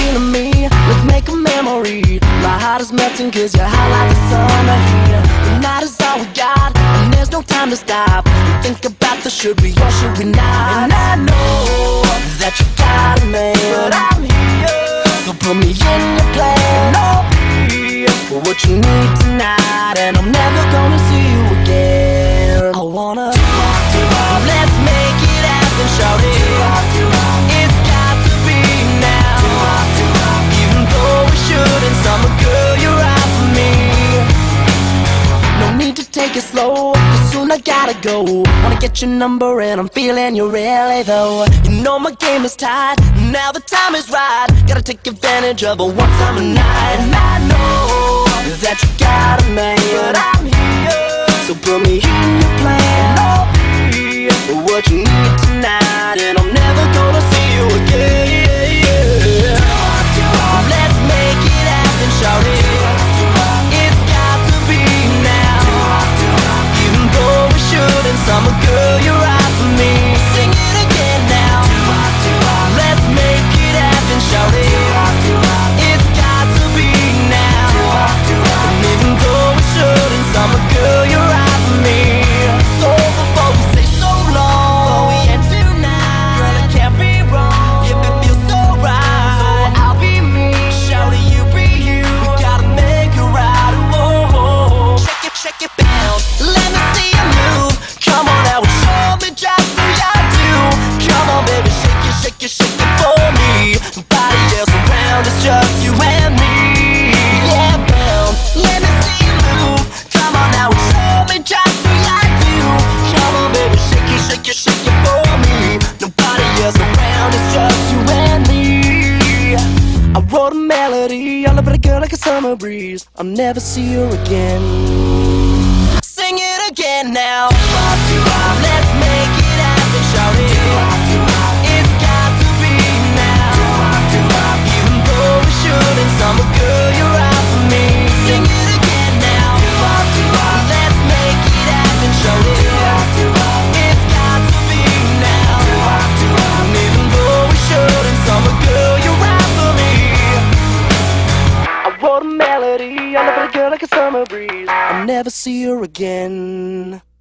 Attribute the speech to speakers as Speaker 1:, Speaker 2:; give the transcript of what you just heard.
Speaker 1: feeling me? Let's make a memory. My heart is melting cause you're hot like the summer heat. The night is all we got, and there's no time to stop. Think about the should we or should we not. And I know that you got a man, but I'm here, so put me in your plan. I'll be for what you need tonight, and I'm never gonna see you again. I wanna let's make it happen, shout it. It's got to be now. Even though we shouldn't, summer girl, you're out for me. No need to take it slow, cause soon I gotta go. Wanna get your number and I'm feeling you really though. You know my game is tight, now the time is right. Gotta take advantage of a one summer night. And I know that you got a man, but I'm here, so put me in your plan. I'll be for what you need tonight, and I'm never gonna see you again. Let's make it happen, shout it. It's got to be now. Even though we shouldn't, summer girl, you're right for me. Sing it again now. Let's make it happen, shout it. It's got to be now. And even though we shouldn't, summer girl, you're right for me. So before we say so long, we end tonight, girl, it can't be wrong. If it feels so right, so I'll be me, shout it, you be you. We gotta make it right. Whoa, shake it, bounce. Let me see you move. Come on now, show me just who you do. Come on, baby, shake it for me. Nobody else around, it's just you and me. Yeah, bounce. Let me see you move. Come on now, show me just who you do. Come on, baby, shake it for me. Nobody else around, it's just you and me. I wrote a melody, all about a girl like a summer breeze. I'll never see her again. Sing it again now. Let's make it happen, shout it. It's got to be now. Even though we shouldn't, summer girl, you're out for me. Sing it again now. Let's make it happen, shout it. It's got to be now. And even though we shouldn't, summer girl, you're out for me. I wrote a melody, I love a girl like a summer breeze. I'll never see her again.